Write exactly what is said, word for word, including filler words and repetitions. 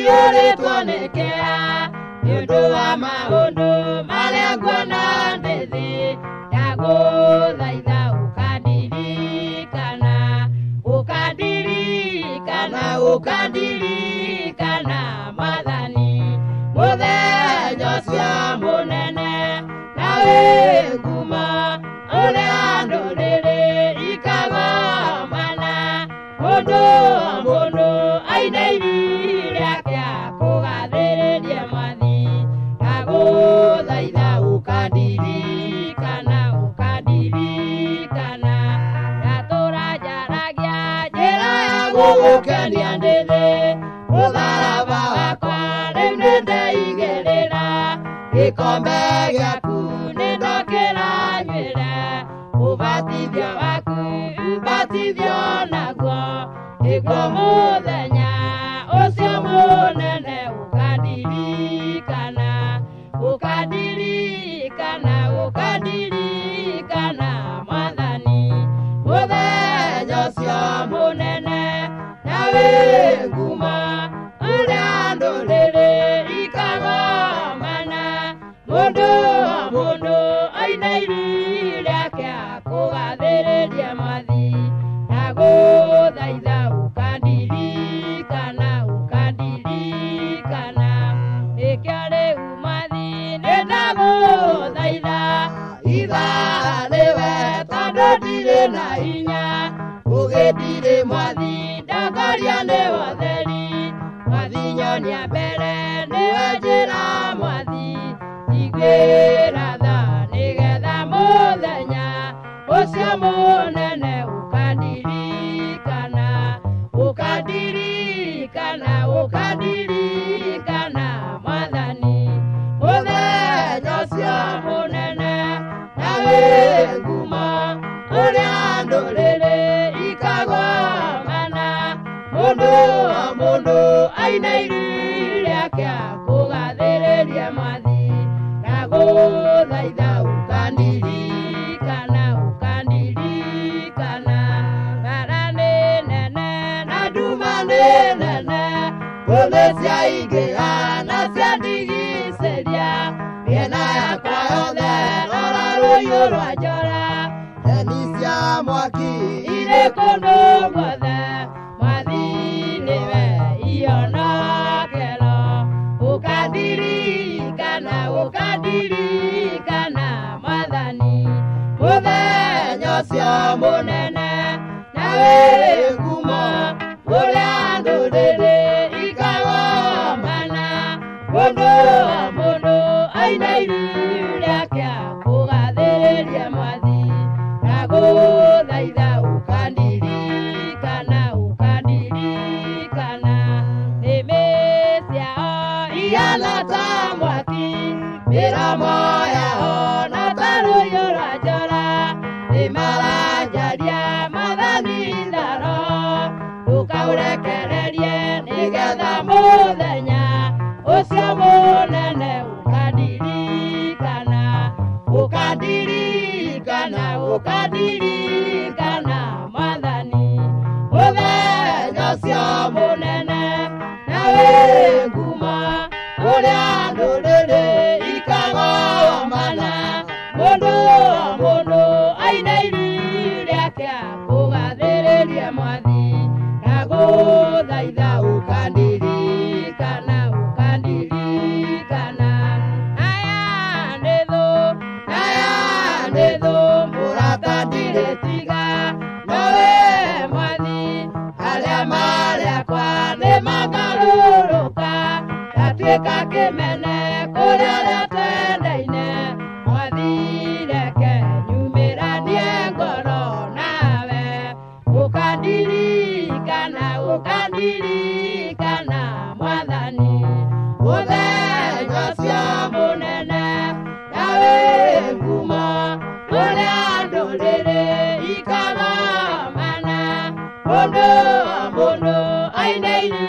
yore tuonekea yudo wa maundu maria nguona ndithi ndaguthaitha ukandirikana ukandirikana ukandirikana Mwathani muthenya ucio munene nawe nguma uria nduriri ikagomana mundu mundu ainairi riake akugathiririe Mwathi ndaguthaitha ukandirikana ukandirikana ndatura njaragia njira ya gugukenia ndithi mutharaba wakwa riu nindeigirira gikombe giaku nindokira nywire ubatithio waku ubatithio naguo niguo muthenya ucio munene ukandirikana ukandirikana ukandirikana Mwathani muthenya ucio munene nawe nguma uria nduriri ikagomana mundu mundu ainairi riake akugathiririe Mwathi ndaguthaitha ukandirikana ukandirikana nikio riu Mwathi nindaguthaitha itha riwe tondu ndiri na hinya ugindiri Mwathi ndongoria ni wotheri Mwathi nyonia mbere niwe njira Mwathi igwira tha nigetha muthenya ucio munene ukandirikana ukandirikana ukandirikana Mwathani muthenya ucio munene nawe nguma uria nduriri ikagomana mundu mundu ainairi riake akugathiririe Mwathi ndaguthaitha ukandirikana ukandirikana mbara nĩ nene na nduma nĩ nene ngũthĩ ciaingĩha na ciandigicĩria mĩena yakwa yothe rora rũhiũ rwa njora heni cia mwaki irĩ kũndũ guothe Mwathi nĩwe ionokero ukandirikana ukandirikana Mwathani muthenya ucio munene nawe nguma uria nduriri ikagomana mundu mundu ainairi riake akugathiririe Mwathi ndaguthaitha ukandirikana ukandirikana nĩmĩ ciao ihana ta mwaki mĩromo yao na ta rũhiũ rwa njora nĩmaranjaria Mwathani tharo ndũkaurekererie nĩgetha mũthenya ũcio mũnene ukandirikana ukandirikana ukandirikana Mwathani muthenya ũcio mũnene nawe nguma uria nduriri ikagomana mundu mundu ainairi riake akugathiririe Mwathi ndaguthaitha ukandirikana ukandirikana aya nĩ thũ aya nĩ thũ mũrata ndirĩtiga nowe Mwathi arĩa marĩakwa nĩ magarũrũka gatuĩka kĩmene kũrĩa arĩa twendaine Mwathi reke nyumĩranie ngoro nawe ukandirikana ukandirikana Mwathani muthenya ũcio mũnene nawe nguma ũrĩa ndũrĩrĩ ikagomana mundu mundu ainairi